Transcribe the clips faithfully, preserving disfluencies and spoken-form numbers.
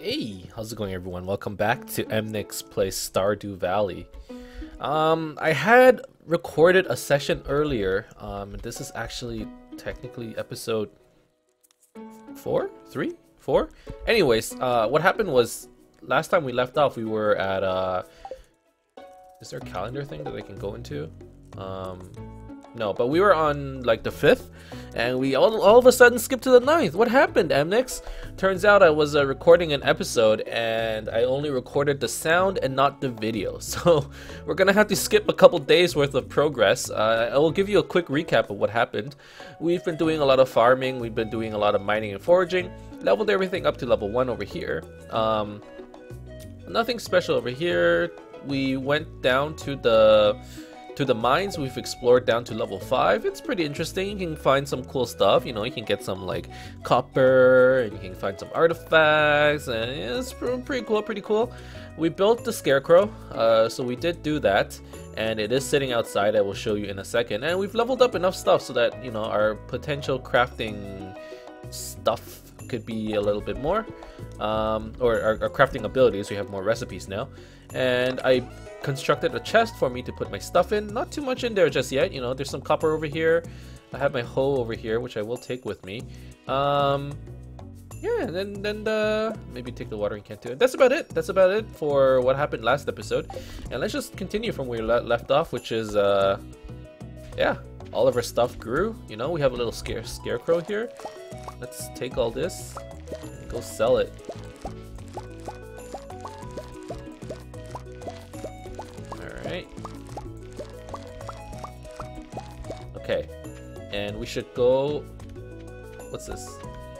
Hey, how's it going, everyone? Welcome back to Emnix plays Stardew Valley. Um, I had recorded a session earlier. Um, this is actually technically episode four, three, four. Anyways, uh, what happened was last time we left off, we were at uh, is there a calendar thing that I can go into? Um, no, but we were on like the fifth, and we all, all of a sudden skipped to the ninth. What happened, Emnix? Turns out I was uh, recording an episode, and I only recorded the sound and not the video. So we're gonna have to skip a couple days worth of progress. Uh, I will give you a quick recap of what happened. We've been doing a lot of farming. We've been doing a lot of mining and foraging. Leveled everything up to level one over here. Um, nothing special over here. We went down to the to the mines. We've explored down to level five. It's pretty interesting. You can find some cool stuff. You know, you can get some like copper, and you can find some artifacts, and yeah, it's pretty cool, pretty cool. We built the scarecrow, uh, so we did do that, and it is sitting outside. I will show you in a second. And we've leveled up enough stuff so that, you know, our potential crafting stuff could be a little bit more, um, or our, our crafting abilities. We have more recipes now, and I constructed a chest for me to put my stuff in. Not too much in there just yet. You know, there's some copper over here. I have my hoe over here, which I will take with me. Um, yeah, and then then uh, maybe take the watering can too. That's about it. That's about it for what happened last episode. And let's just continue from where we le left off, which is uh, yeah, all of our stuff grew. You know, we have a little scare scarecrow here. Let's take all this and go sell it. Alright. Okay. And we should go... What's this?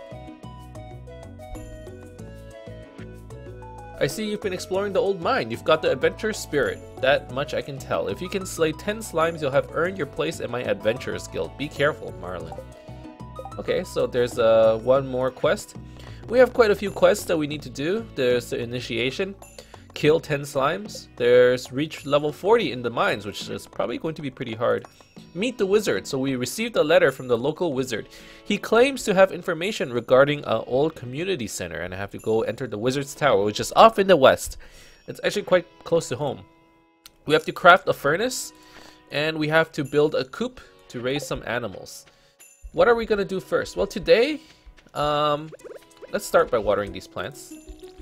I see you've been exploring the old mine. You've got the adventurous spirit. That much I can tell. If you can slay ten slimes, you'll have earned your place in my adventurers guild. Be careful, Marlin. Okay, so there's uh, one more quest. We have quite a few quests that we need to do. There's the initiation. Kill ten slimes. There's reach level forty in the mines, which is probably going to be pretty hard. Meet the wizard. So we received a letter from the local wizard. He claims to have information regarding an old community center, and I have to go enter the wizard's tower, which is off in the west. It's actually quite close to home. We have to craft a furnace, and we have to build a coop to raise some animals. What are we gonna do first? Well, today, um, let's start by watering these plants.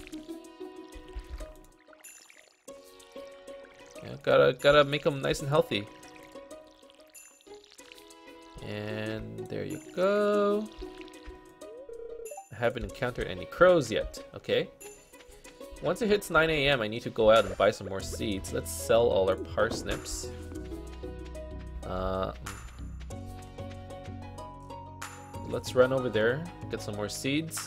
Yeah, gotta gotta make them nice and healthy. And there you go. I haven't encountered any crows yet. Okay. Once it hits nine A M, I need to go out and buy some more seeds. Let's sell all our parsnips. Uh, let's run over there, get some more seeds.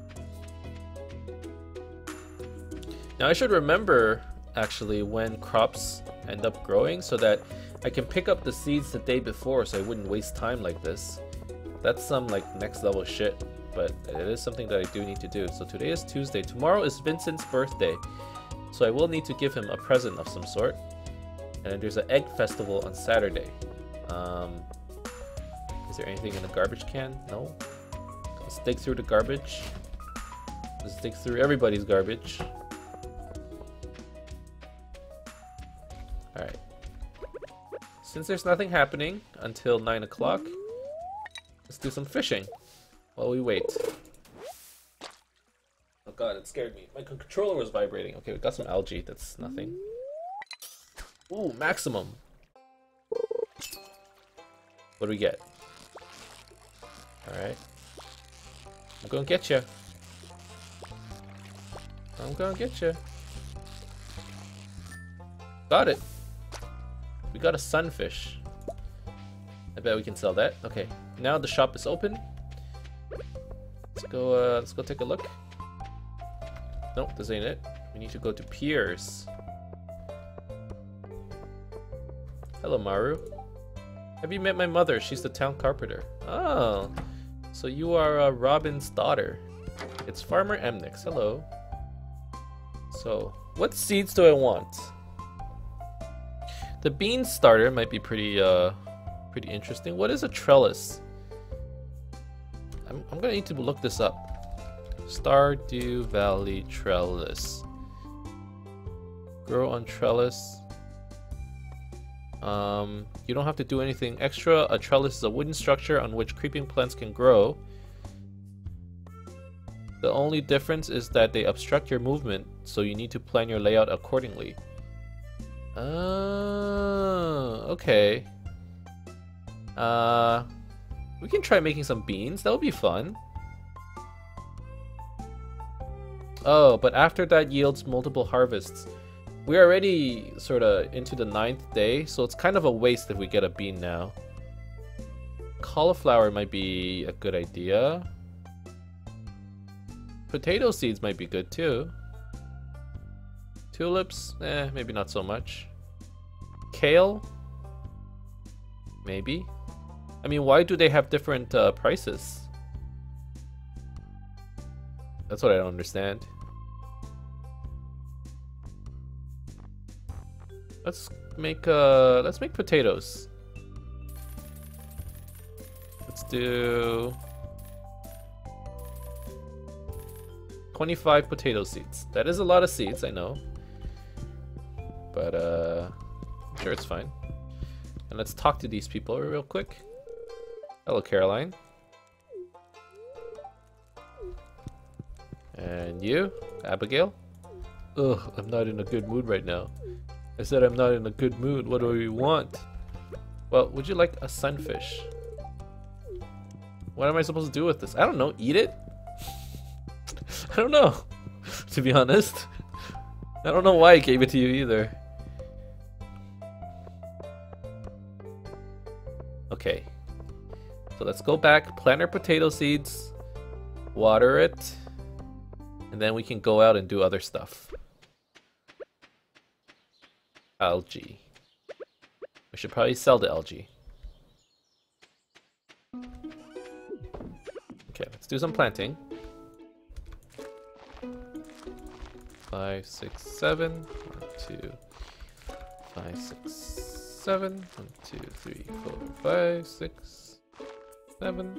Now I should remember actually when crops end up growing so that I can pick up the seeds the day before, so I wouldn't waste time like this. That's some like next level shit, but it is something that I do need to do. So today is Tuesday. Tomorrow is Vincent's birthday, so I will need to give him a present of some sort. And then there's an egg festival on Saturday. Um, is there anything in the garbage can? No. Let's dig through the garbage. Let's dig through everybody's garbage. Alright. Since there's nothing happening until nine o'clock, let's do some fishing while we wait. Oh god, it scared me. My controller was vibrating. Okay, we got some algae. That's nothing. Ooh, maximum. What do we get? Alright. I'm gonna get you. I'm gonna get you. Got it. We got a sunfish. I bet we can sell that. Okay, now the shop is open. Let's go. Uh, let's go take a look. Nope, this ain't it. We need to go to Piers. Hello, Maru. Have you met my mother? She's the town carpenter. Oh, so you are uh, Robin's daughter. It's Farmer Emnix. Hello. So, what seeds do I want? The bean starter might be pretty, uh, pretty interesting. What is a trellis? I'm, I'm gonna need to look this up. Stardew Valley trellis. Grow on trellis. Um, you don't have to do anything extra. A trellis is a wooden structure on which creeping plants can grow. The only difference is that they obstruct your movement, so you need to plan your layout accordingly. Oh, okay. Uh, we can try making some beans. That would be fun. Oh, but after that yields multiple harvests. We're already sort of into the ninth day, so it's kind of a waste if we get a bean now. Cauliflower might be a good idea. Potato seeds might be good too. Tulips, eh, maybe not so much. Kale? Maybe. I mean, why do they have different uh, prices? That's what I don't understand. Let's make uh let's make potatoes. Let's do twenty-five potato seeds. That is a lot of seeds, I know. But uh I'm sure it's fine. And let's talk to these people real quick. Hello, Caroline. And you, Abigail? Ugh, I'm not in a good mood right now. I said I'm not in a good mood. What do you want? Well, would you like a sunfish? What am I supposed to do with this? I don't know. Eat it? I don't know, to be honest. I don't know why I gave it to you either. Okay. So let's go back, plant our potato seeds, water it, and then we can go out and do other stuff. Algae. We should probably sell the algae. Okay, let's do some planting. Five, six, seven. One, two. Five, six, seven. One, two, three, four, five, six, seven.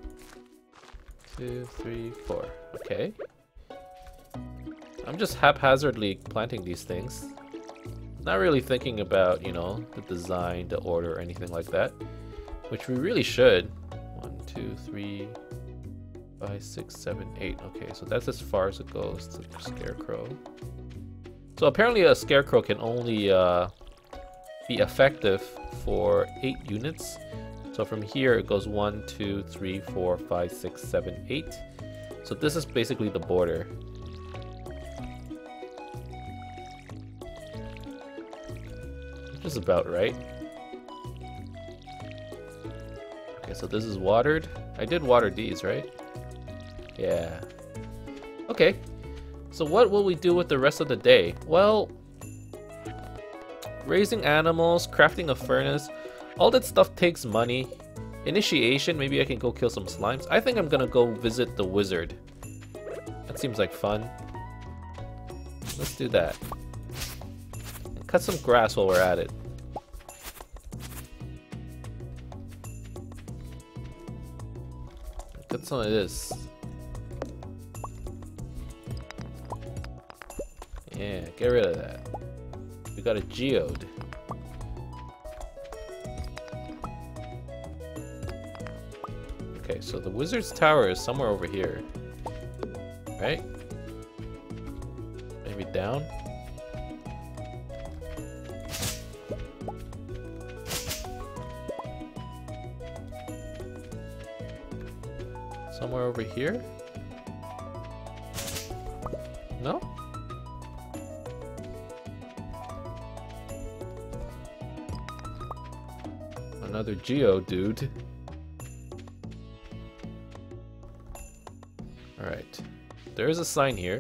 Two, three, four. Okay. I'm just haphazardly planting these things. Not really thinking about, you know, the design, the order, or anything like that. Which we really should. One, two, three, five, six, seven, eight. Okay, so that's as far as it goes to the scarecrow. So apparently a scarecrow can only uh, be effective for eight units. So from here it goes one, two, three, four, five, six, seven, eight. So this is basically the border. Which is about right. Okay, so this is watered. I did water these, right? Yeah. Okay. So what will we do with the rest of the day? Well, raising animals, crafting a furnace, all that stuff takes money. Initiation, maybe I can go kill some slimes. I think I'm gonna go visit the wizard. That seems like fun. Let's do that. Cut some grass while we're at it. Cut some of this. Yeah, get rid of that. We got a geode. Okay, so the wizard's tower is somewhere over here. Right? Maybe down? Somewhere over here? No? Another geo dude. Alright. There is a sign here.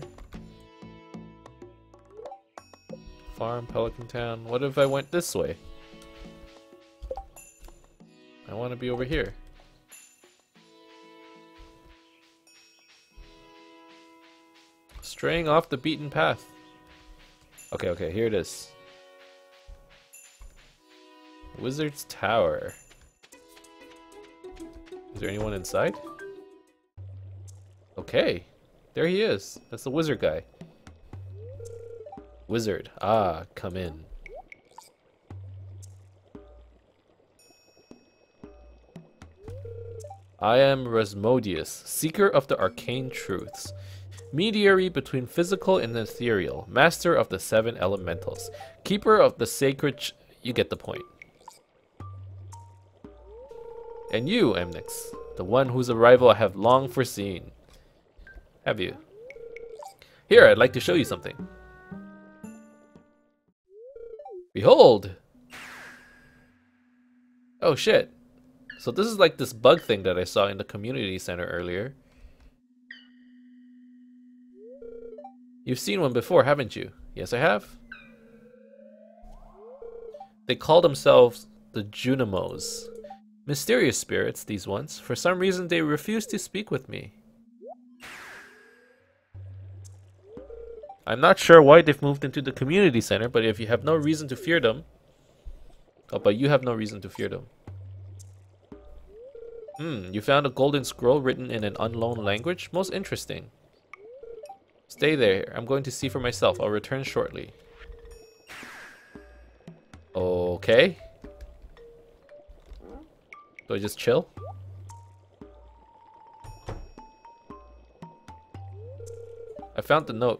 Farm, Pelican Town. What if I went this way? I want to be over here. Straying off the beaten path. Okay, okay, here it is. Wizard's Tower. Is there anyone inside? Okay. There he is. That's the wizard guy. Wizard. Ah, come in. I am Rasmodius, seeker of the arcane truths. Mediary between physical and ethereal. Master of the seven elementals. Keeper of the sacred... Ch you get the point. And you, Emnix. The one whose arrival I have long foreseen. Have you? Here, I'd like to show you something. Behold! Oh shit. So this is like this bug thing that I saw in the community center earlier. You've seen one before, haven't you? Yes, I have. They call themselves the Junimos. Mysterious spirits, these ones. For some reason, they refuse to speak with me. I'm not sure why they've moved into the community center, but if you have no reason to fear them... Oh, but you have no reason to fear them. Hmm, you found a golden scroll written in an unknown language? Most interesting. Stay there. I'm going to see for myself. I'll return shortly. Okay. Do I just chill? I found the note.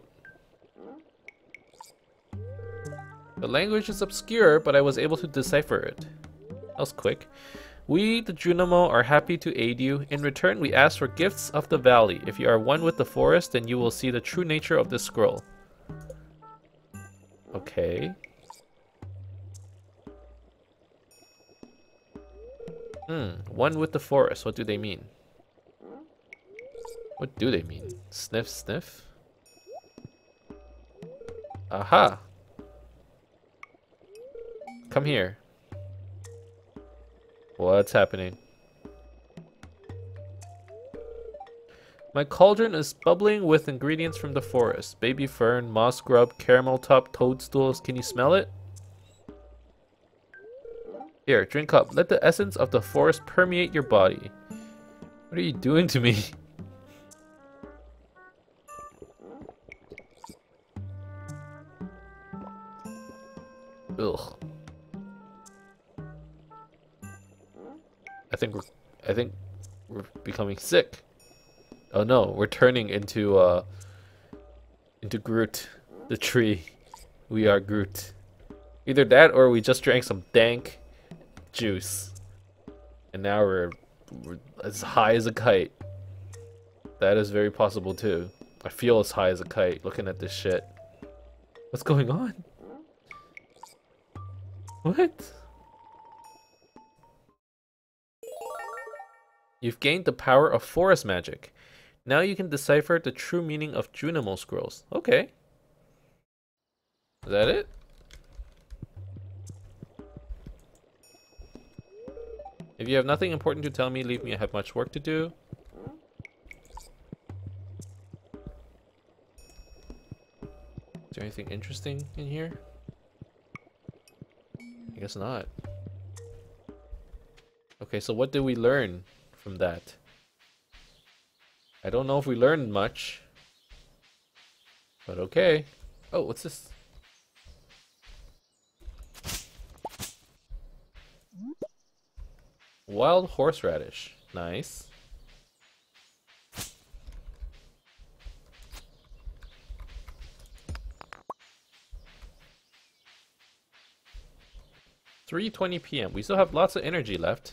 The language is obscure, but I was able to decipher it. That was quick. We, the Junimo, are happy to aid you. In return, we ask for gifts of the valley. If you are one with the forest, then you will see the true nature of this scroll. Okay. Hmm, one with the forest. What do they mean? What do they mean? Sniff, sniff? Aha! Come here. What's happening? My cauldron is bubbling with ingredients from the forest. Baby fern, moss grub, caramel top, toadstools. Can you smell it? Here, drink up. Let the essence of the forest permeate your body. What are you doing to me? Ugh. I think we're, I think we're becoming sick. Oh no, we're turning into uh, into Groot, the tree. We are Groot. Either that, or we just drank some dank juice, and now we're, we're as high as a kite. That is very possible too. I feel as high as a kite looking at this shit. What's going on? What? You've gained the power of forest magic. Now you can decipher the true meaning of Junimo scrolls. Okay. Is that it? If you have nothing important to tell me, leave me. I have much work to do. Is there anything interesting in here? I guess not. Okay, so what did we learn from that? I don't know if we learned much, but okay. Oh, what's this? Wild horseradish. Nice. three twenty p m We still have lots of energy left.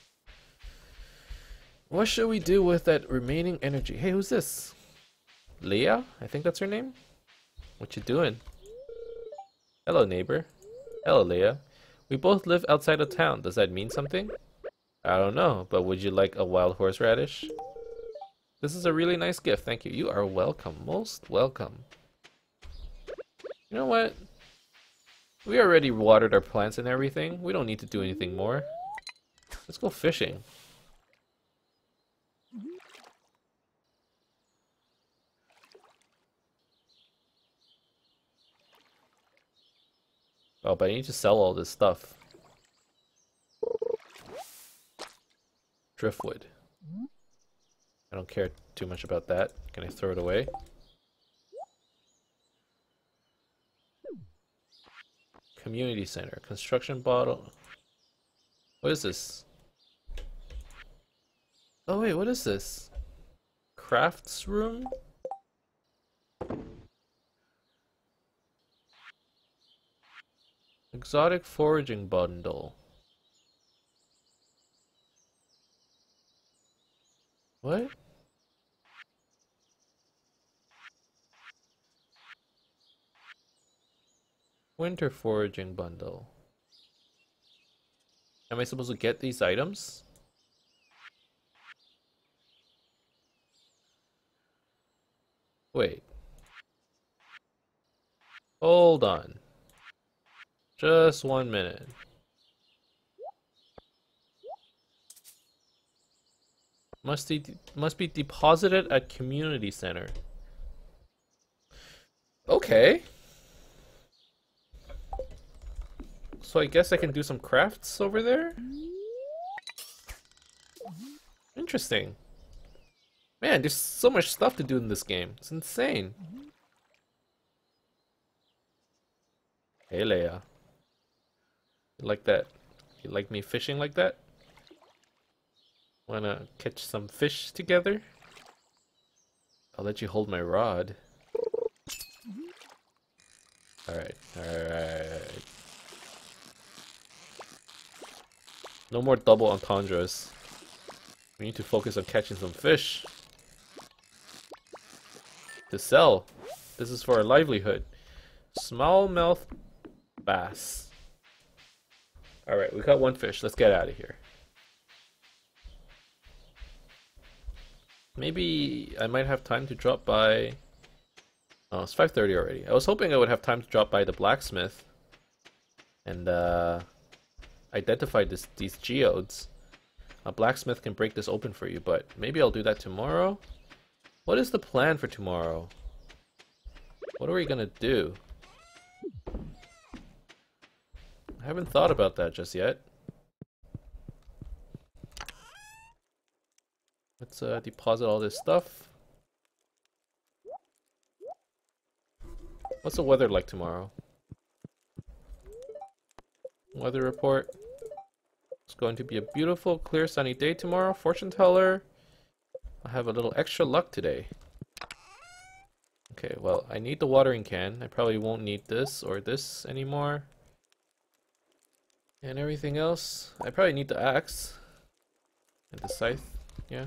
What should we do with that remaining energy? Hey, who's this? Leah? I think that's her name? What you doing? Hello, neighbor. Hello, Leah. We both live outside of town. Does that mean something? I don't know, but would you like a wild horseradish? This is a really nice gift. Thank you. You are welcome. Most welcome. You know what? We already watered our plants and everything. We don't need to do anything more. Let's go fishing. Oh, but I need to sell all this stuff. Driftwood. I don't care too much about that. Can I throw it away? Community center. Construction bottle. What is this? Oh wait, what is this? Crafts room? Exotic foraging bundle. What? Winter foraging bundle. Am I supposed to get these items? Wait. Hold on. Just one minute. Must be must be deposited at community center. Okay. So I guess I can do some crafts over there? Interesting. Man, there's so much stuff to do in this game. It's insane. Hey Leia. You like that? You like me fishing like that? Wanna catch some fish together? I'll let you hold my rod. Alright, alright. No more double entendres. We need to focus on catching some fish. To sell. This is for our livelihood. Smallmouth bass. Alright, we got one fish. Let's get out of here. Maybe I might have time to drop by... Oh, it's five thirty already. I was hoping I would have time to drop by the blacksmith and uh, identify this, these geodes. A blacksmith can break this open for you, but maybe I'll do that tomorrow? What is the plan for tomorrow? What are we gonna do? I haven't thought about that just yet. Let's uh, deposit all this stuff. What's the weather like tomorrow? Weather report. It's going to be a beautiful, clear, sunny day tomorrow. Fortune teller. I have a little extra luck today. Okay, well, I need the watering can. I probably won't need this or this anymore. And everything else. I probably need the axe. And the scythe. Yeah.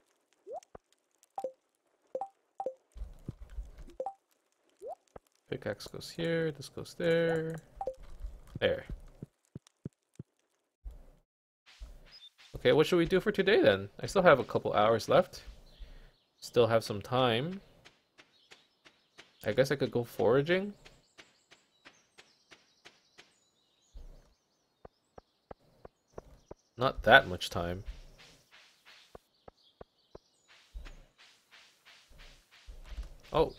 Pickaxe goes here, this goes there. There. Okay, what should we do for today then? I still have a couple hours left. Still have some time. I guess I could go foraging. Not that much time. Oh.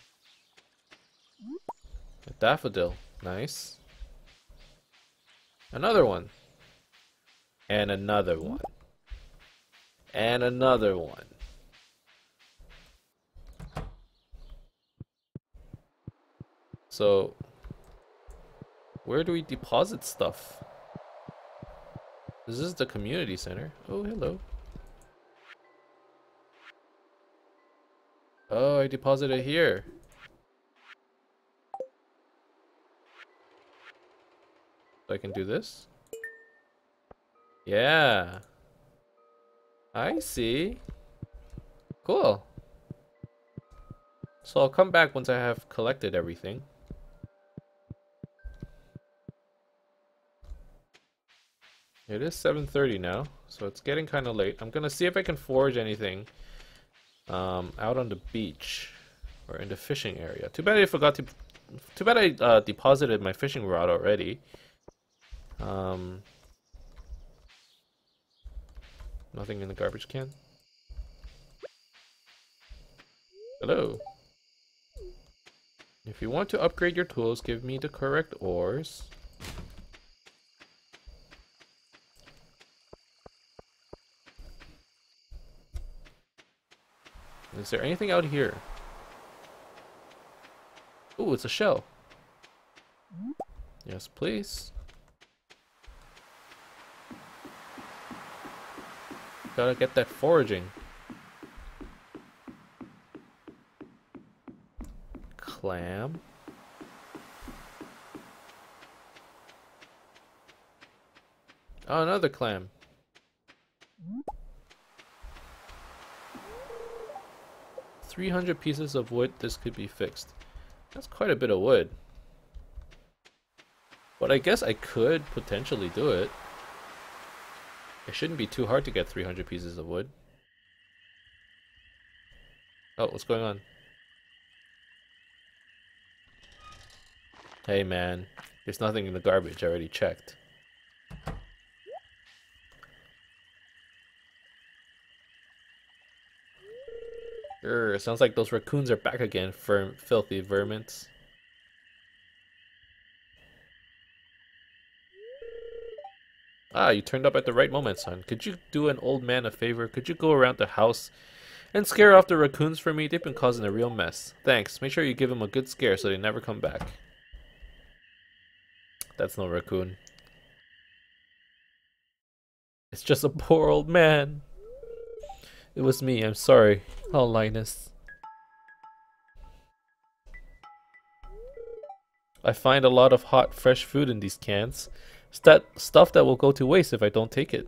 A daffodil. Nice. Another one. And another one. And another one. So, where do we deposit stuff? This is the community center. Oh, hello. Oh, I deposited here. So I can do this? Yeah. I see. Cool. So I'll come back once I have collected everything. It is seven thirty now, so it's getting kind of late. I'm gonna see if I can forage anything um, out on the beach or in the fishing area. Too bad I forgot to. Too bad I uh, deposited my fishing rod already. Um, nothing in the garbage can. Hello. If you want to upgrade your tools, give me the correct ores. Is there anything out here? Ooh, it's a shell. Yes, please. Gotta get that foraging. Clam. Oh, another clam. three hundred pieces of wood, this could be fixed. That's quite a bit of wood. But I guess I could potentially do it. It shouldn't be too hard to get three hundred pieces of wood. Oh, what's going on? Hey man, there's nothing in the garbage, I already checked. Grr, sounds like those raccoons are back again, for filthy vermins. Ah, you turned up at the right moment, son. Could you do an old man a favor? Could you go around the house and scare off the raccoons for me? They've been causing a real mess. Thanks. Make sure you give them a good scare so they never come back. That's no raccoon. It's just a poor old man. It was me, I'm sorry. Oh, Linus. I find a lot of hot, fresh food in these cans. It's that stuff that will go to waste if I don't take it.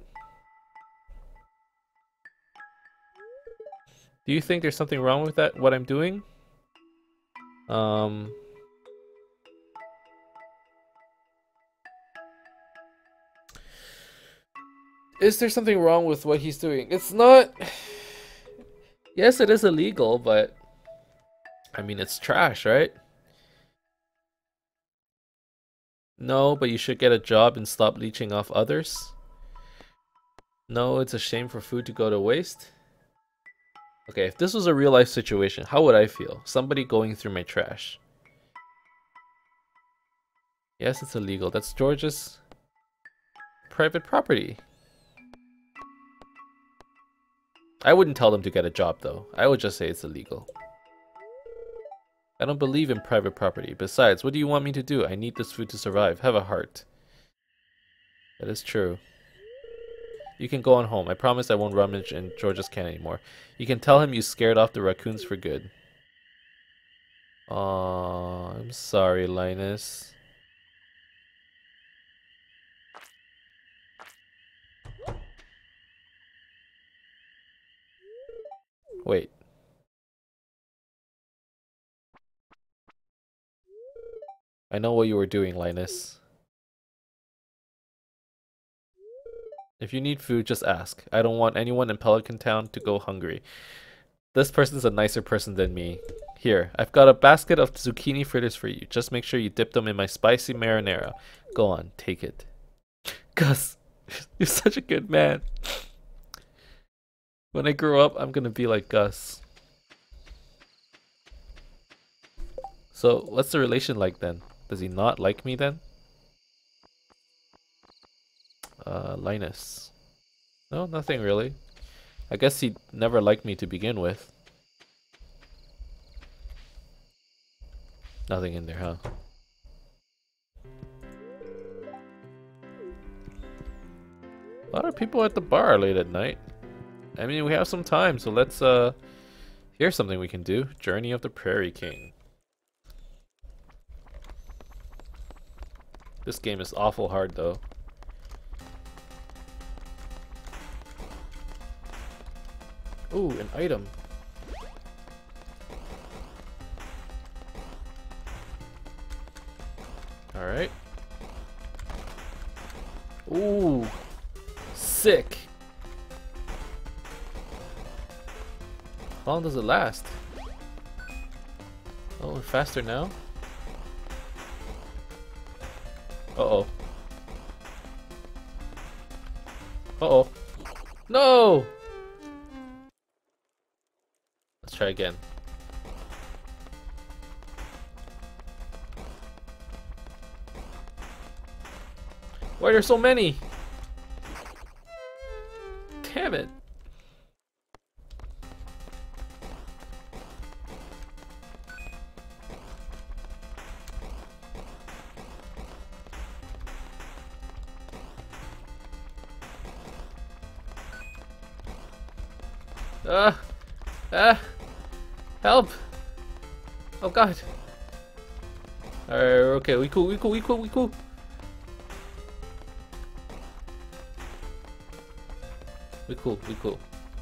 Do you think there's something wrong with that, what I'm doing? Um... Is there something wrong with what he's doing? It's not... Yes, it is illegal, but... I mean, it's trash, right? No, but you should get a job and stop leeching off others. No, it's a shame for food to go to waste. Okay, if this was a real life situation, how would I feel? Somebody going through my trash. Yes, it's illegal. That's George's private property. I wouldn't tell them to get a job though. I would just say it's illegal. I don't believe in private property. Besides, what do you want me to do? I need this food to survive. Have a heart. That is true. You can go on home. I promise I won't rummage in George's can anymore. You can tell him you scared off the raccoons for good. Aw, I'm sorry, Linus. Wait. I know what you were doing, Linus. If you need food, just ask. I don't want anyone in Pelican Town to go hungry. This person's a nicer person than me. Here, I've got a basket of zucchini fritters for you. Just make sure you dip them in my spicy marinara. Go on, take it. Gus, you're such a good man. When I grow up, I'm gonna be like Gus. So, what's the relation like then? Does he not like me then? Uh, Linus. No, nothing really. I guess he never liked me to begin with. Nothing in there, huh? A lot of people at the bar late at night. I mean, we have some time, so let's, uh... here's something we can do. Journey of the Prairie King. This game is awful hard, though. Ooh, an item. Alright. Ooh. Sick. How long does it last? Oh, we're faster now? Uh-oh. Uh-oh. No! Let's try again. Why are there so many? Damn it. Ah! Ah! Help! Oh god! Alright, okay, we cool, we cool, we cool, we cool. We cool, we cool.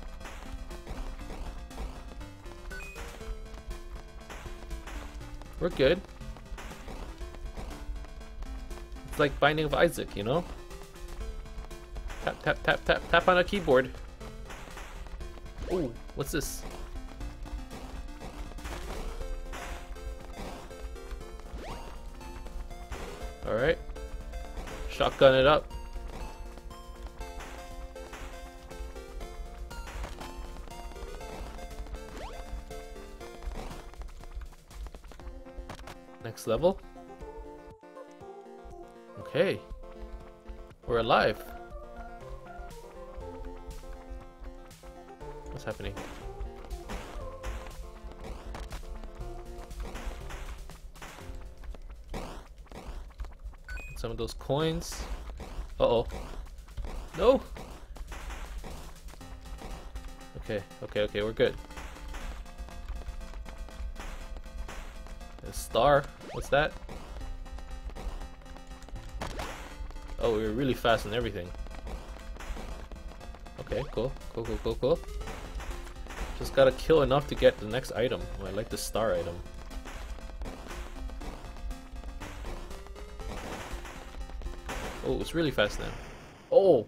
We're good. It's like Binding of Isaac, you know? Tap, tap, tap, tap, tap on a keyboard. Ooh, what's this? Alright. Shotgun it up. Next level. Okay. We're alive. What's happening? Some of those coins. Uh-oh. No! Okay, okay, okay, we're good. A star. What's that? Oh, we were really fast and everything. Okay, cool. Cool, cool, cool, cool. Just gotta kill enough to get the next item. Oh, I like the star item. Oh, it's really fast now. Oh!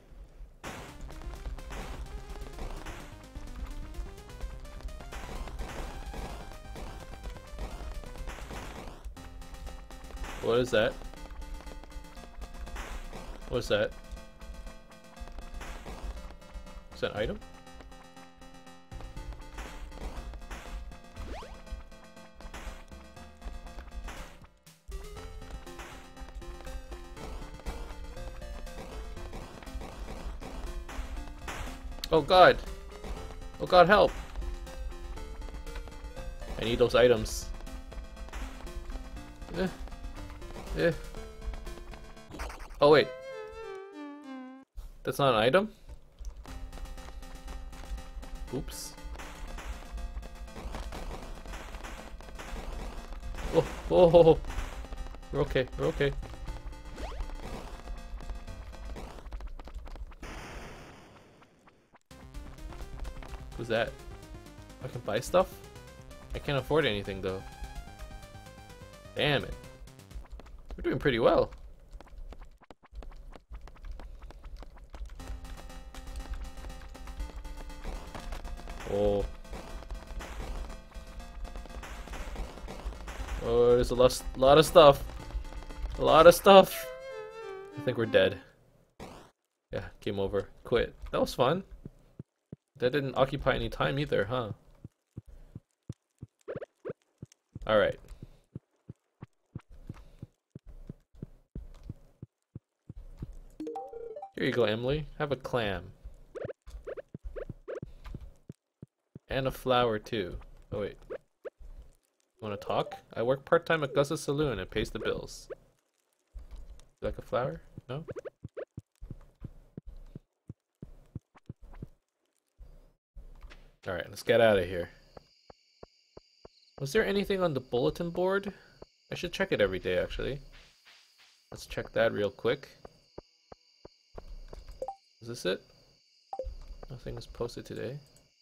What is that? What's that? Is that an item? Oh god! Oh god, help! I need those items. Eh. Eh. Oh wait. That's not an item? Oops. Oh, oh, oh, oh. We're okay, we're okay. Who's that? I can buy stuff? I can't afford anything though. Damn it. We're doing pretty well. Oh. Oh, there's a lot, lot of stuff. A lot of stuff. I think we're dead. Yeah, game over. Quit. That was fun. That didn't occupy any time either, huh? Alright. Here you go, Emily. Have a clam. And a flower, too. Oh, wait. Wanna talk? I work part-time at Gus's Saloon and pays the bills. You like a flower? No? Alright, let's get out of here. Was there anything on the bulletin board? I should check it every day, actually. Let's check that real quick. Is this it? Nothing was posted today.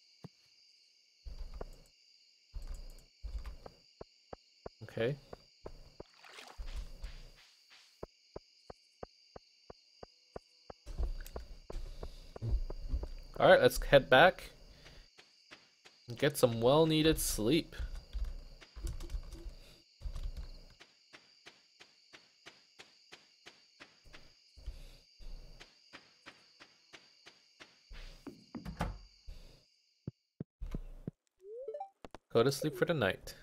Okay. Alright, let's head back and get some well-needed sleep. Go to sleep for the night.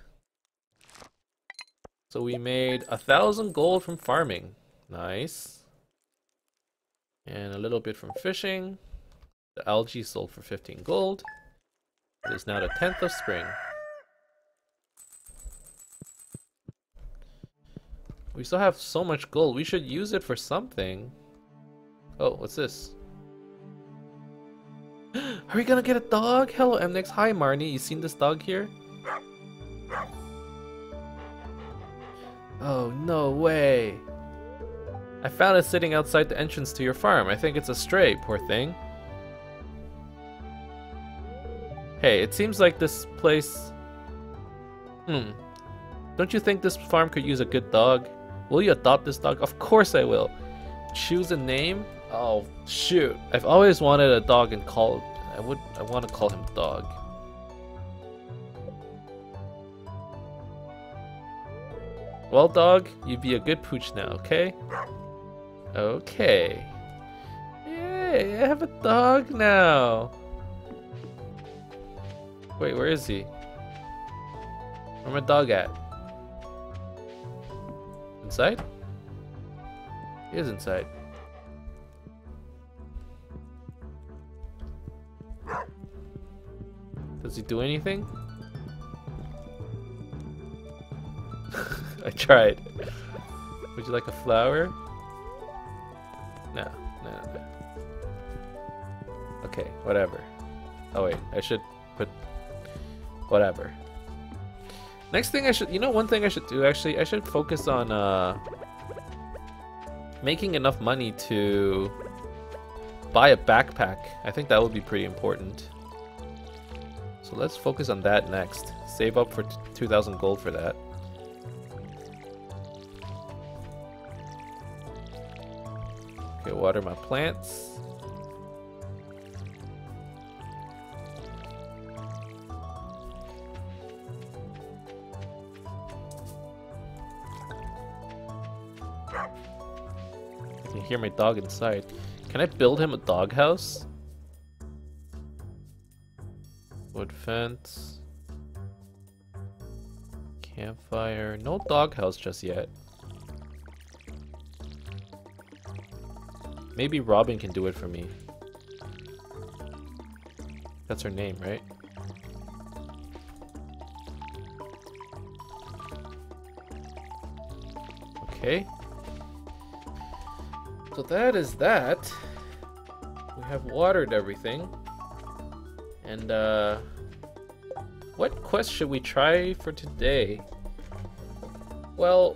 So we made a thousand gold from farming. Nice. And a little bit from fishing. The algae sold for fifteen gold. It is now the tenth of spring. We still have so much gold. We should use it for something. Oh, what's this? Are we gonna get a dog? Hello, Emnix. Hi, Marnie. You seen this dog here? Oh, no way. I found it sitting outside the entrance to your farm. I think it's a stray, poor thing. Hey, it seems like this place... Hmm. Don't you think this farm could use a good dog? Will you adopt this dog? Of course I will. Choose a name? Oh, shoot. I've always wanted a dog and call... I would... I want to call him Dog. Well, Dog, you'd be a good pooch now, okay? Okay. Yay, I have a dog now. Wait, where is he? Where's my dog at? Inside? He is inside. Does he do anything? I tried. Would you like a flower? No, no, no. Okay, whatever. Oh wait, I should put... Whatever. Next thing I should... You know, one thing I should do, actually, I should focus on uh, making enough money to buy a backpack. I think that would be pretty important. So let's focus on that next. Save up for two thousand gold for that. Okay, water my plants. I can hear my dog inside. Can I build him a doghouse? Wood fence. Campfire. No doghouse just yet. Maybe Robin can do it for me. That's her name, right? Okay. So that is that. We have watered everything. And uh what quest should we try for today? Well,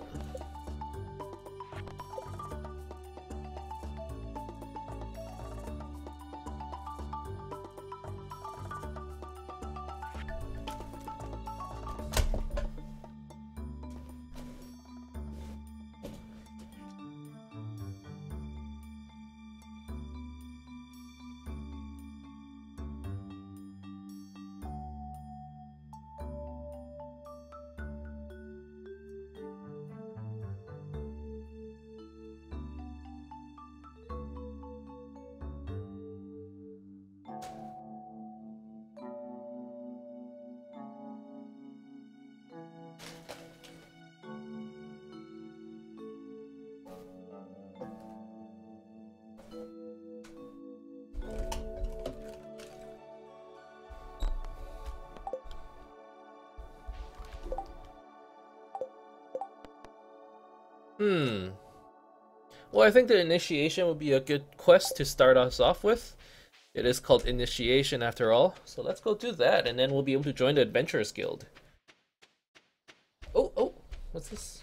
Hmm. Well, I think the initiation would be a good quest to start us off with. It is called Initiation after all. So let's go do that, and then we'll be able to join the Adventurers Guild. Oh, oh, what's this?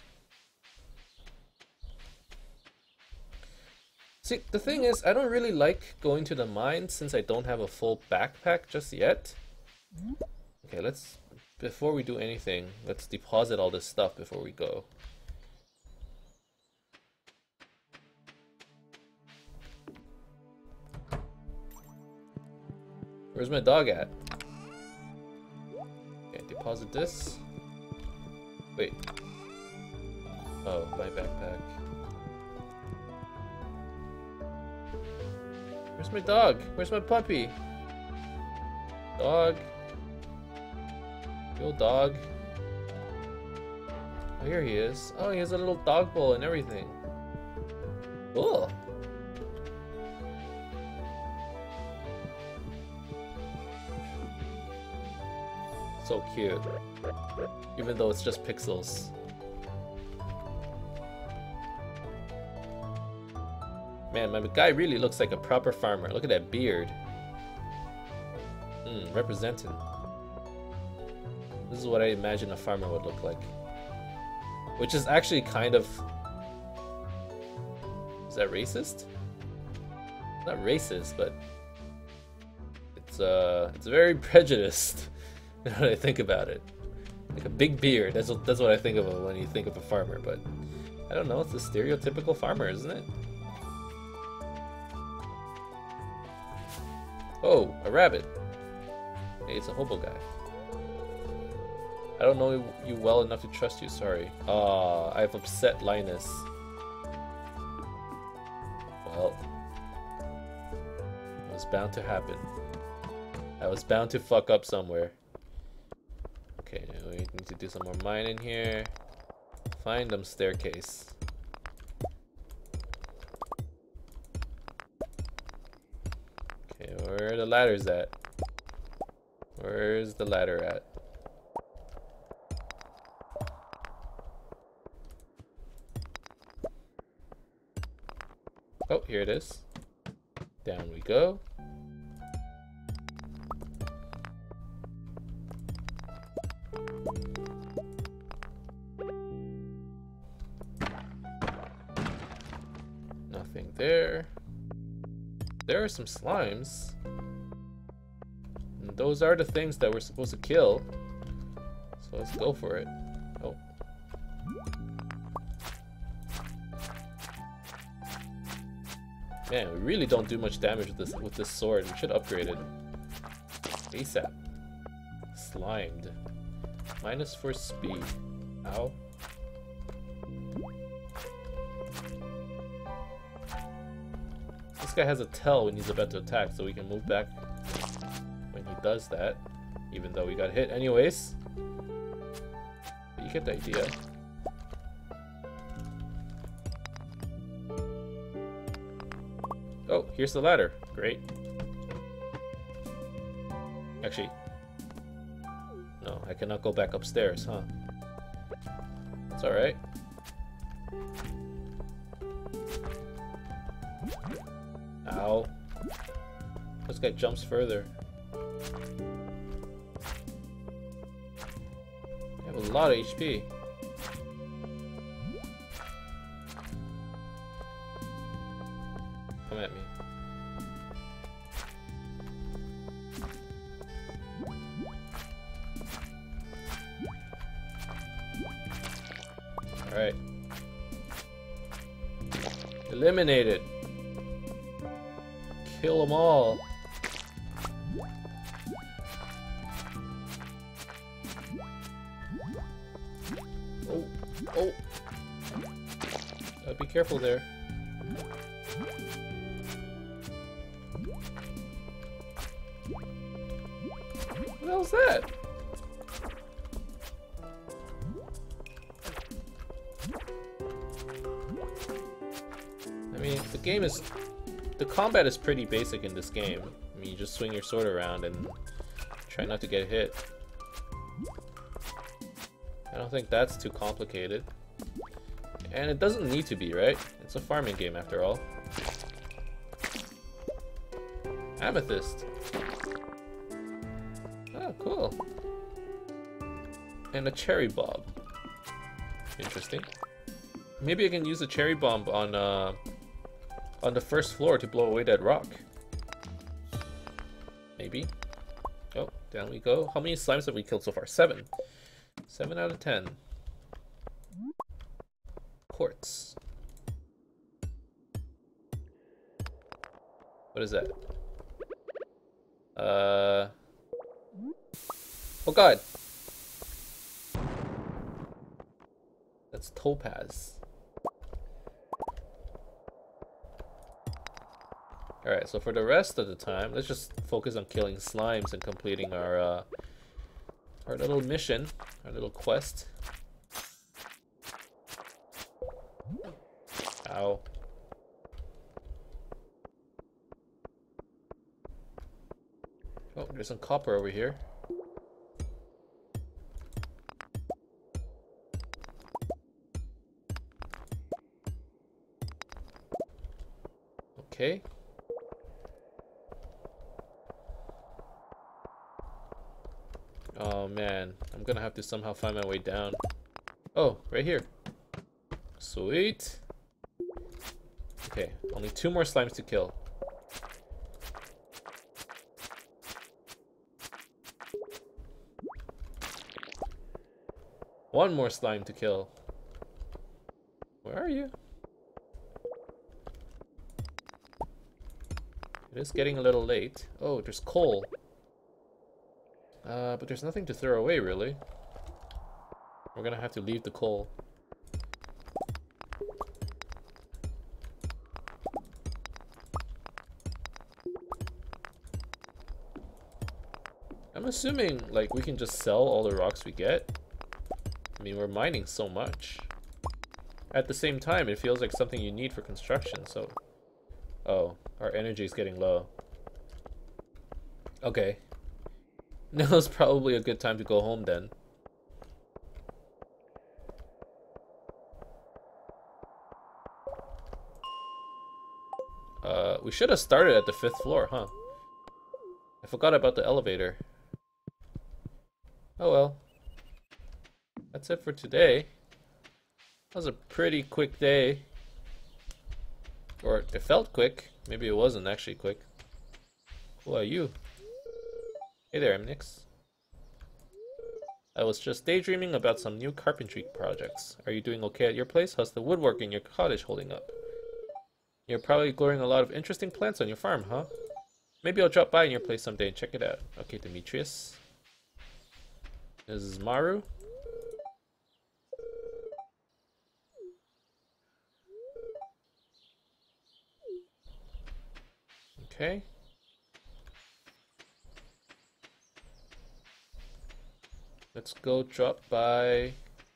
See, the thing is, I don't really like going to the mines since I don't have a full backpack just yet. Okay, let's, before we do anything, let's deposit all this stuff before we go. Where's my dog at? Okay, deposit this. Wait. Oh, my backpack. Where's my dog? Where's my puppy? Dog. Yo, dog. Oh, here he is. Oh, he has a little dog bowl and everything. Cool. So cute. Even though it's just pixels. Man, my guy really looks like a proper farmer. Look at that beard. Hmm, representing. This is what I imagine a farmer would look like. Which is actually kind of... Is that racist? Not racist, but... It's, uh... It's very prejudiced. When I think about it. Like a big beard. That's what, that's what I think of when you think of a farmer, but... I don't know, it's a stereotypical farmer, isn't it? Oh, a rabbit. Hey, it's a hobo guy. I don't know you well enough to trust you, sorry. Ah, I've upset Linus. Well, it was bound to happen. I was bound to fuck up somewhere. Okay, we need to do some more mining here. Find them staircase. Okay, where are the ladders at? Where's the ladder at? Oh, here it is. Down we go. Nothing there. There are some slimes. And those are the things that we're supposed to kill. So let's go for it. Oh. Man, we really don't do much damage with this with this sword. We should upgrade it. ASAP. Slimed. Minus for speed. Ow. This guy has a tell when he's about to attack, so we can move back when he does that. Even though we got hit anyways. But you get the idea. Oh, here's the ladder. Great. Actually, no, I cannot go back upstairs, huh? That's alright. Ow. This guy jumps further. I have a lot of H P. Come at me. Alright. Eliminated. Kill them all. Oh, oh. Gotta be careful there. What the hell's that? I mean, the game is... The combat is pretty basic in this game. I mean, you just swing your sword around and try not to get hit. I don't think that's too complicated. And it doesn't need to be, right? It's a farming game after all. Amethyst. Oh, cool. And a cherry bomb. Interesting. Maybe I can use a cherry bomb on uh, on the first floor to blow away that rock. Maybe. Oh, down we go. How many slimes have we killed so far? Seven. Seven out of ten. Quartz. What is that? Uh. Oh god. That's topaz. Alright, so for the rest of the time, let's just focus on killing slimes and completing our uh, our little mission, our little quest. Ow. Oh, there's some copper over here. Okay. man, I'm gonna have to somehow find my way down. Oh, right here. Sweet. Okay, only two more slimes to kill. One more slime to kill. Where are you? It is getting a little late. Oh, there's coal. Uh, but there's nothing to throw away, really. We're gonna have to leave the coal. I'm assuming, like, we can just sell all the rocks we get. I mean, we're mining so much. At the same time, it feels like something you need for construction, so... Oh, our energy is getting low. Okay. Now's probably a good time to go home then. Uh, we should have started at the fifth floor, huh? I forgot about the elevator. Oh well. That's it for today. That was a pretty quick day. Or it felt quick. Maybe it wasn't actually quick. Who are you? Hey there, Emnix. I was just daydreaming about some new carpentry projects. Are you doing okay at your place? How's the woodwork in your cottage holding up? You're probably growing a lot of interesting plants on your farm, huh? Maybe I'll drop by in your place someday and check it out. Okay, Demetrius. This is Maru. Okay. Let's go drop by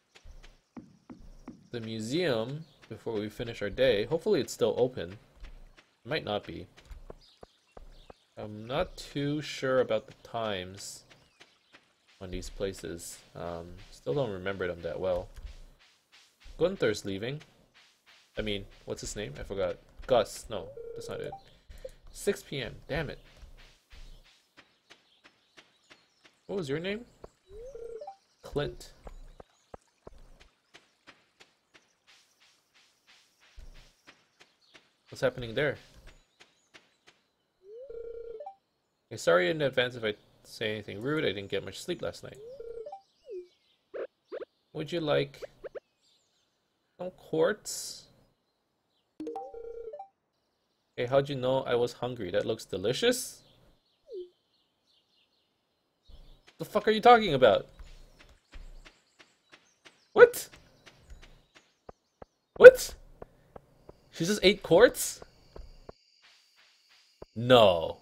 the museum before we finish our day. Hopefully it's still open. It might not be. I'm not too sure about the times on these places. Um, still don't remember them that well. Gunther's leaving. I mean, what's his name? I forgot. Gus. No, that's not it. six p m Damn it. What was your name? Clint. What's happening there? Okay, sorry in advance if I say anything rude. I didn't get much sleep last night. Would you like some quartz? Hey, how'd you know I was hungry? That looks delicious. The fuck are you talking about? What? What? She just ate quartz? No.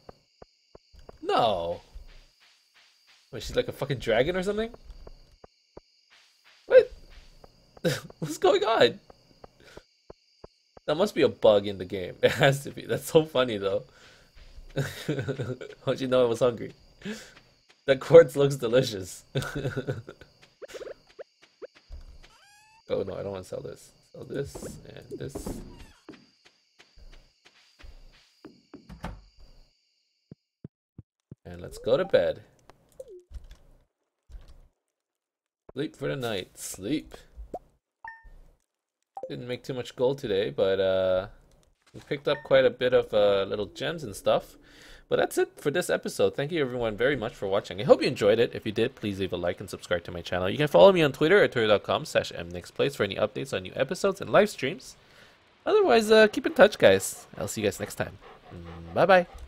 No. Wait, she's like a fucking dragon or something? What? What's going on? That must be a bug in the game. It has to be. That's so funny though. How'd you know I was hungry? That quartz looks delicious. Oh no, I don't want to sell this. Sell this and this. And let's go to bed. Sleep for the night. Sleep. Didn't make too much gold today, but uh, we picked up quite a bit of uh, little gems and stuff. But that's it for this episode. Thank you everyone very much for watching. I hope you enjoyed it. If you did, please leave a like and subscribe to my channel. You can follow me on Twitter at twitter.com slash mnixplays for any updates on new episodes and live streams. Otherwise, uh, keep in touch, guys. I'll see you guys next time. Bye-bye.